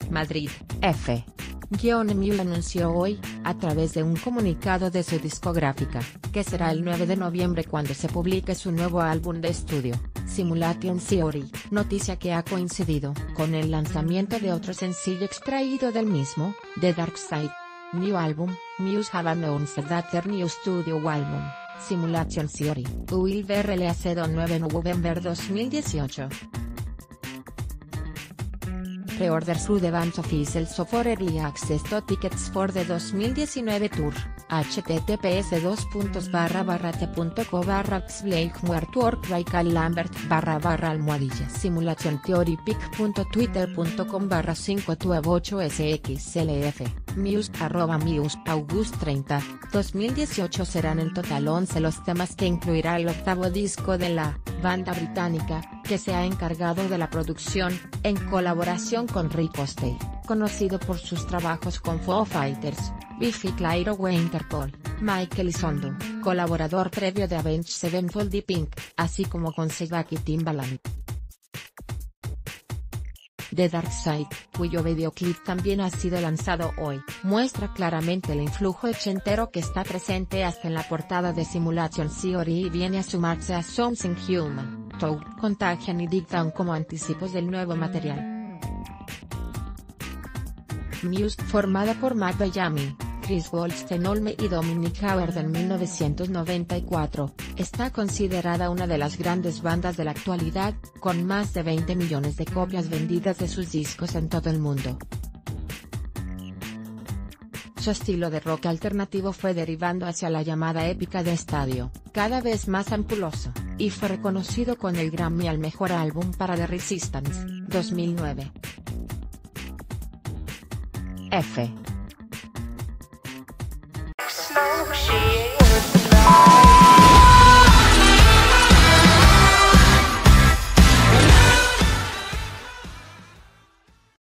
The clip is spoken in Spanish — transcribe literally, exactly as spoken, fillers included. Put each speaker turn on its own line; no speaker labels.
Madrid, F. Mule anunció hoy, a través de un comunicado de su discográfica, que será el nueve de noviembre cuando se publique su nuevo álbum de estudio, Simulation Theory, noticia que ha coincidido con el lanzamiento de otro sencillo extraído del mismo, The Dark Side. New album, Muse have announced that their new studio album, Simulation Theory, will be released on nueve November dos mil dieciocho. Pre-order through the band's official shop for early access to tickets for the dos mil diecinueve tour, https dos puntos barra barra t punto co barra xblakemuertwork by Cal Lambert barra barra almohadilla simulation theory pic punto twitter punto com barra cinco nueve ocho sxlf, Muse arroba Muse August treinta, dos mil dieciocho serán en total once los temas que incluirá el octavo disco de la banda británica, que se ha encargado de la producción, en colaboración con Rick Astley, conocido por sus trabajos con Foo Fighters, Biffy Clyro o Interpol, Michael Isondo, colaborador previo de Avenged Sevenfold y Pink, así como con Sebaki Timbaland. The Dark Side, cuyo videoclip también ha sido lanzado hoy, muestra claramente el influjo ochentero que está presente hasta en la portada de Simulation Theory y viene a sumarse a Something Human, Toad, Contagion y Dig Down como anticipos del nuevo material. Muse, formada por Matt Bellamy, Chris Goldstein-Olme y Dominic Howard en mil novecientos noventa y cuatro, está considerada una de las grandes bandas de la actualidad, con más de veinte millones de copias vendidas de sus discos en todo el mundo. Su estilo de rock alternativo fue derivando hacia la llamada épica de estadio, cada vez más ampuloso, y fue reconocido con el Grammy al mejor álbum para The Resistance, dos mil nueve. F.